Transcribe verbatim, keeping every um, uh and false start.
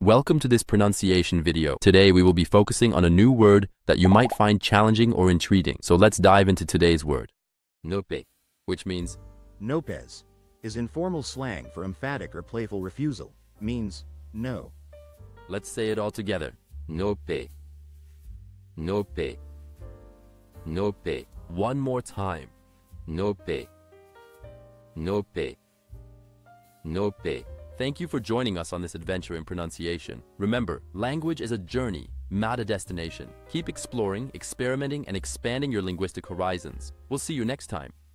Welcome to this pronunciation video. Today we will be focusing on a new word that you might find challenging or intriguing. So let's dive into today's word. Nopez, which means Nopez is informal slang for emphatic or playful refusal, means no. Let's say it all together. Nopez. Nopez. Nopez. One more time. Nopez. Nopez. Nopez. Thank you for joining us on this adventure in pronunciation. Remember, language is a journey, not a destination. Keep exploring, experimenting, and expanding your linguistic horizons. We'll see you next time.